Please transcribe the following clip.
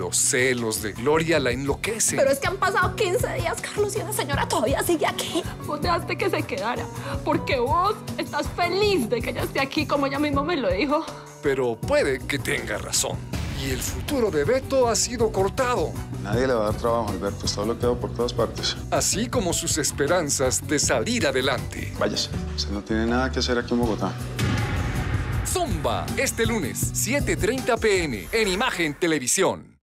Los celos de Gloria la enloquecen. Pero es que han pasado 15 días, Carlos, y esa señora todavía sigue aquí. Vos dejaste que se quedara, porque vos estás feliz de que ella esté aquí, como ella misma me lo dijo. Pero puede que tenga razón. Y el futuro de Beto ha sido cortado. Nadie le va a dar trabajo, Alberto. Está bloqueado por todas partes. Así como sus esperanzas de salir adelante. Váyase. Usted no tiene nada que hacer aquí en Bogotá. Zumba, este lunes, 7:30 p.m. en Imagen Televisión.